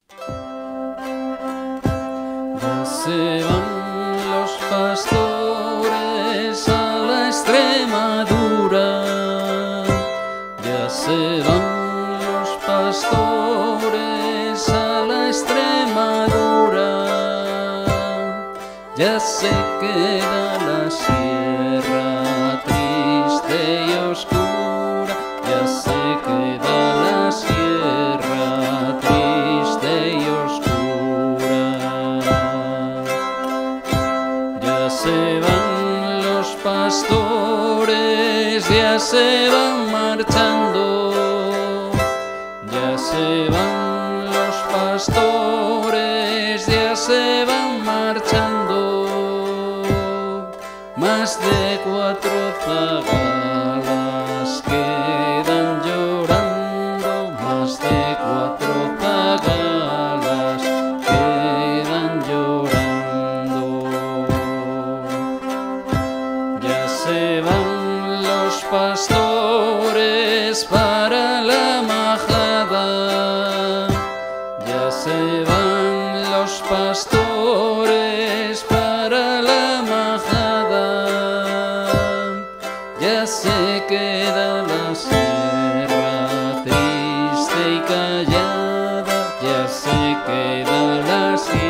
Ya se van los pastores a la Extremadura, ya se van los pastores a la Extremadura, ya se queda la sierra triste y oscura, ya se queda la sierra triste y oscura. Ya se van los pastores, ya se van marchando, ya se van los pastores, ya se van marchando. Más de 4 zagalas quedan llorando, más de 4 zagalas quedan llorando. Ya se van los pastores para la majada, ya se van los pastores para la majada, ya se queda la sierra triste y callada, ya se queda la sierra